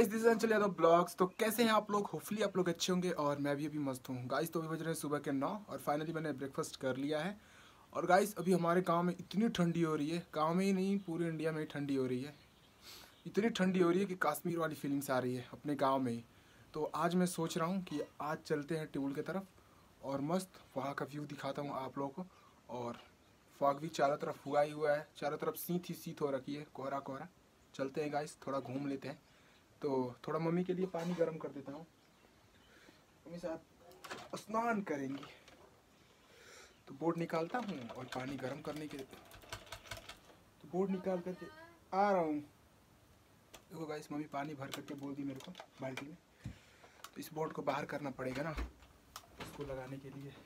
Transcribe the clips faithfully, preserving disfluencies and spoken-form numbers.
Guys this is अंचल Yadav blogs. तो कैसे हैं आप लोग? होपफुली आप लोग अच्छे होंगे और मैं भी अभी मस्त हूँ गाइस। तो अभी बज रहे हैं सुबह के नौ और फाइनली मैंने ब्रेकफास्ट कर लिया है। और गाइस अभी हमारे गांव में इतनी ठंडी हो रही है, गांव में ही नहीं पूरे इंडिया में ही ठंडी हो रही है। इतनी ठंडी हो रही है कि कश्मीर वाली फीलिंग्स आ रही है अपने गाँव में ही। तो आज मैं सोच रहा हूँ कि आज चलते हैं टिबुल की तरफ और मस्त वहाँ का व्यू दिखाता हूँ आप लोगों को। और फॉग भी चारों तरफ हुआ ही हुआ है, चारों तरफ सीत ही सीत हो रखी है, कोहरा कोहरा। चलते हैं गाइस, थोड़ा घूम लेते हैं। तो थोड़ा मम्मी के लिए पानी गर्म कर देता हूँ, मम्मी साथ स्नान करेंगी। तो बोर्ड निकालता हूँ और पानी गर्म करने के तो बोर्ड निकाल करके आ रहा हूँ। देखो गाइस, मम्मी पानी भर करके बोल दी मेरे को बाल्टी में। तो इस बोर्ड को बाहर करना पड़ेगा ना इसको लगाने के लिए।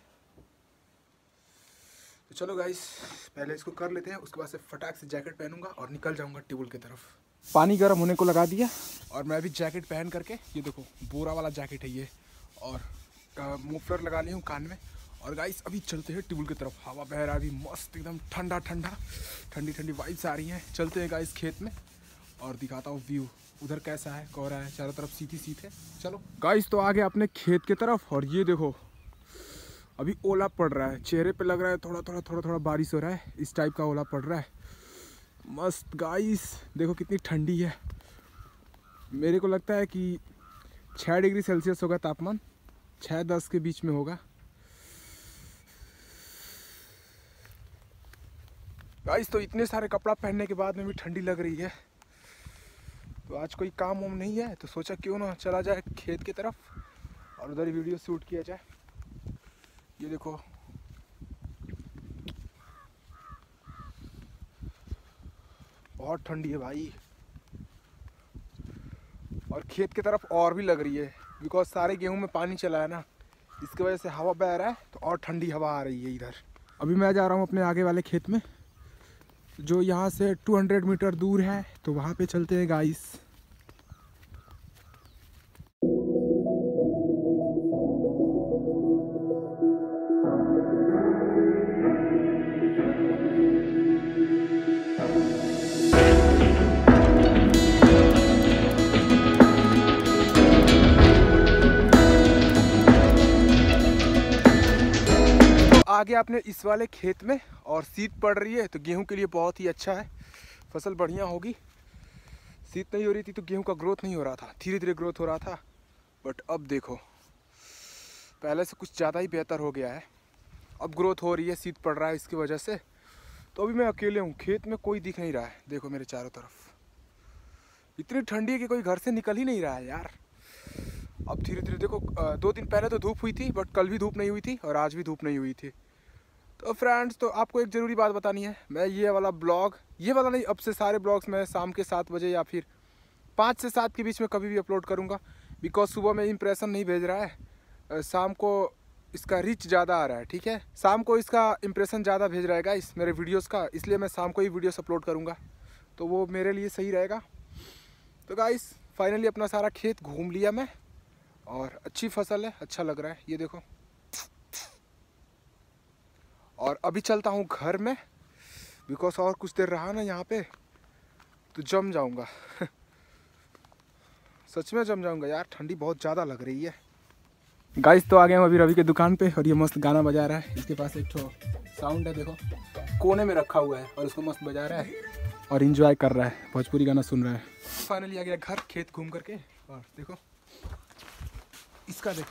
तो चलो गाइस, पहले इसको कर लेते हैं, उसके बाद से फटाक से जैकेट पहनूंगा और निकल जाऊंगा टिबुल की तरफ। पानी गर्म होने को लगा दिया और मैं भी जैकेट पहन करके, ये देखो बोरा वाला जैकेट है ये, और मुफलर लगा ली हूँ कान में। और गाइस अभी चलते हैं टिबुल की तरफ। हवा बह रहा है अभी मस्त, एकदम ठंडा ठंडा ठंडी ठंडी वाइब्स आ रही हैं। चलते हैं गाइस खेत में और दिखाता हूँ व्यू उधर कैसा है। कोहरा है, चारों तरफ सीधी सीध है। चलो गाइस, तो आगे अपने खेत की तरफ। और ये देखो अभी ओला पड़ रहा है, चेहरे पे लग रहा है थोड़ा थोड़ा थोड़ा थोड़ा बारिश हो रहा है, इस टाइप का ओला पड़ रहा है। मस्त गाइस, देखो कितनी ठंडी है। मेरे को लगता है कि छः डिग्री सेल्सियस होगा तापमान, छः दस के बीच में होगा। गाइस तो इतने सारे कपड़ा पहनने के बाद में भी ठंडी लग रही है। तो आज कोई काम वाम नहीं है तो सोचा क्यों ना चला जाए खेत की तरफ और उधर वीडियो शूट किया जाए। ये देखो बहुत ठंडी है भाई, और खेत की तरफ और भी लग रही है बिकॉज सारे गेहूं में पानी चला है ना, इसकी वजह से हवा बह रहा है तो और ठंडी हवा आ रही है इधर। अभी मैं जा रहा हूँ अपने आगे वाले खेत में जो यहाँ से दो सौ मीटर दूर है, तो वहाँ पे चलते हैं गाइस। आगे आपने इस वाले खेत में और शीत पड़ रही है तो गेहूं के लिए बहुत ही अच्छा है, फसल बढ़िया होगी। शीत नहीं हो रही थी तो गेहूं का ग्रोथ नहीं हो रहा था, धीरे धीरे ग्रोथ हो रहा था। बट अब देखो पहले से कुछ ज़्यादा ही बेहतर हो गया है, अब ग्रोथ हो रही है, शीत पड़ रहा है इसकी वजह से। तो अभी मैं अकेले हूँ, खेत में कोई दिख नहीं रहा है। देखो मेरे चारों तरफ इतनी ठंडी है कि कोई घर से निकल ही नहीं रहा है यार। अब धीरे धीरे देखो, दो दिन पहले तो धूप हुई थी बट कल भी धूप नहीं हुई थी और आज भी धूप नहीं हुई थी। तो फ्रेंड्स, तो आपको एक ज़रूरी बात बतानी है। मैं ये वाला ब्लॉग, ये वाला नहीं, अब से सारे ब्लॉग्स मैं शाम के सात बजे या फिर पाँच से सात के बीच में कभी भी अपलोड करूँगा। बिकॉज सुबह में इम्प्रेशन नहीं भेज रहा है, शाम को इसका रीच ज़्यादा आ रहा है। ठीक है, शाम को इसका इम्प्रेशन ज़्यादा भेज रहेगा इस मेरे वीडियोज़ का, इसलिए मैं शाम को ही वीडियोस अपलोड करूँगा, तो वो मेरे लिए सही रहेगा। तो गाइस फाइनली अपना सारा खेत घूम लिया मैं और अच्छी फसल है, अच्छा लग रहा है ये देखो। और अभी चलता हूँ घर में बिकॉज और कुछ देर रहा ना यहाँ पे तो जम जाऊँगा सच में जम जाऊँगा यार, ठंडी बहुत ज़्यादा लग रही है। गाइस तो आ गए हम अभी रवि के दुकान पे और ये मस्त गाना बजा रहा है। इसके पास एक ठो साउंड है, देखो कोने में रखा हुआ है और उसको मस्त बजा रहा है और इंजॉय कर रहा है, भोजपुरी गाना सुन रहा है। फाइनली आ गया घर, खेत घूम करके। और देखो इसका देखो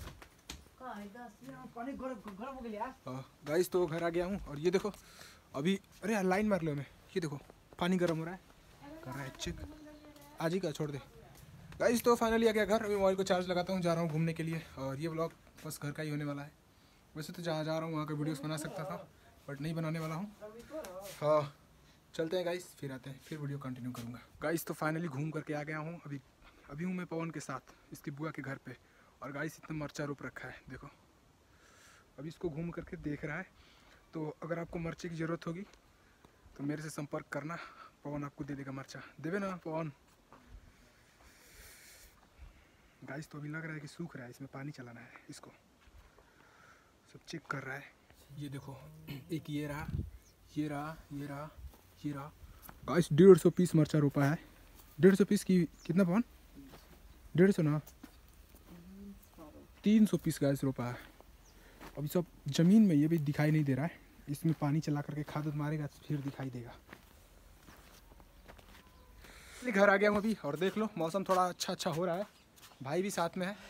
गाइस, तो घर आ गया हूँ और ये देखो अभी, अरे यार लाइन मार लो मैं, ये देखो पानी गर्म हो रहा है, कर रहा है चेक, आज ही का छोड़ दे। गाइस तो फाइनली आ गया घर, अभी मोबाइल को चार्ज लगाता हूँ, जा रहा हूँ घूमने के लिए। और ये ब्लॉग बस घर का ही होने वाला है। वैसे तो जहाँ जा रहा हूँ वहाँ का वीडियोस बना सकता था बट नहीं बनाने वाला हूँ। हाँ चलते हैं गाइस, फिर आते हैं, फिर वीडियो कंटिन्यू करूँगा। गाइस तो फाइनली घूम करके आ गया हूँ। अभी अभी हूँ मैं पवन के साथ इसकी बुआ के घर पे। और गाइस इतना मर्चा रोप रखा है, देखो अभी इसको घूम करके देख रहा है। तो अगर आपको मर्चे की ज़रूरत होगी तो मेरे से संपर्क करना, पवन आपको दे देगा मर्चा, देवे ना पवन। गाइस तो अभी लग रहा है कि सूख रहा है, इसमें पानी चलाना है, इसको सब चेक कर रहा है। ये देखो एक ये रहा, ये रहा, ये रहा, ये रहा। गाइस डेढ़ सौ पीस मर्चा रोपा है। डेढ़ सौ पीस की कितना पवन? डेढ़ सौ ना तीन सौ पीस गाइस रोपा है। अभी सब ज़मीन में ये भी दिखाई नहीं दे रहा है, इसमें पानी चला करके खाद मारेगा तो फिर दिखाई देगा। घर आ गया हूँ अभी और देख लो मौसम थोड़ा अच्छा अच्छा हो रहा है, भाई भी साथ में है।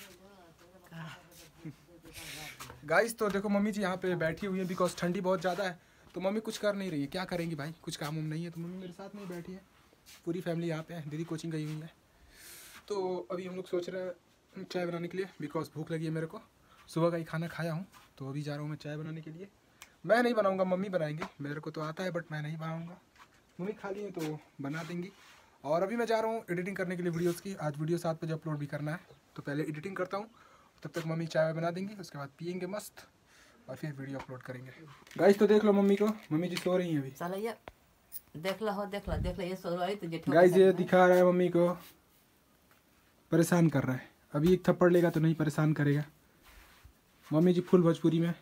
गाइस तो देखो मम्मी जी यहाँ पे बैठी हुई है बिकॉज ठंडी बहुत ज़्यादा है, तो मम्मी कुछ कर नहीं रही है। क्या करेंगी भाई, कुछ काम वाम नहीं है, तो मम्मी मेरे साथ में ही बैठी है। पूरी फैमिली यहाँ पे है, दीदी कोचिंग गई हुई है। तो अभी हम लोग सोच रहे हैं चाय बनाने के लिए, बिकॉज भूख लगी है मेरे को। सुबह का ही खाना खाया हूँ, तो अभी जा रहा हूँ मैं चाय बनाने के लिए। मैं नहीं बनाऊँगा, मम्मी बनाएंगी, मेरे को तो आता है बट मैं नहीं बनाऊँगा। मम्मी खा ली है तो बना देंगी। और अभी मैं जा रहा हूँ एडिटिंग करने के लिए वीडियोज़ की। आज वीडियो सात बजे अपलोड भी करना है, तो पहले एडिटिंग करता हूँ, तब तक मम्मी चाय बना देंगी, उसके बाद पियेंगे मस्त और फिर वीडियो अपलोड करेंगे। गाइस तो देख लो मम्मी को, मम्मी जी सो रही हैं अभी। चलो ये देख लो, हो देख लो, देख लो ये सो रही तो जेठो। गाइस ये दिखा रहा है मम्मी को, परेशान कर रहा है। अभी एक थप्पड़ लेगा तो नहीं परेशान करेगा। मम्मी जी फुल भोजपुरी में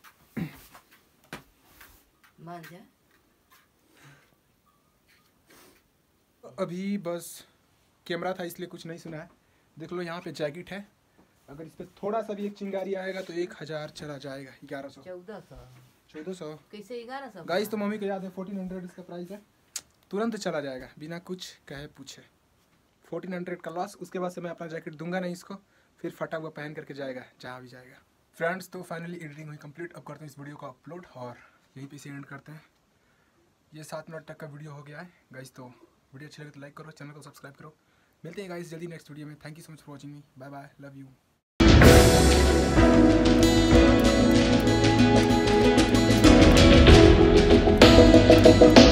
मान जा। अभी बस कैमरा था इसलिए कुछ नहीं सुना है। देख लो यहाँ पे जैकेट है, अगर इस पर थोड़ा सा भी एक चिंगारी आएगा तो एक हज़ार चला जाएगा। ग्यारह सौ चौदह सौ चौदह सौ कैसे ग्यारह सौ गाइस तो मम्मी को याद है फोर्टीन हंड्रेड इसका प्राइस है, तुरंत चला जाएगा बिना कुछ कहे पूछे। फोर्टीन हंड्रेड का लॉस। उसके बाद से मैं अपना जैकेट दूंगा नहीं इसको, फिर फटा हुआ पहन करके जाएगा जहाँ भी जाएगा। फ्रेंड्स तो फाइनली एडिटिंग हुई कंप्लीट। अब करते हैं इस वीडियो को अपलोड और यहीं पे से एंड करते हैं। ये सात मिनट तक का वीडियो हो गया है गाइस। तो वीडियो अच्छी लगे तो लाइक करो, चैनल को सब्सक्राइब करो। मिलते हैं गाइस जल्दी नेक्स्ट वीडियो में। Thank you so much for watching me. Bye bye, love you.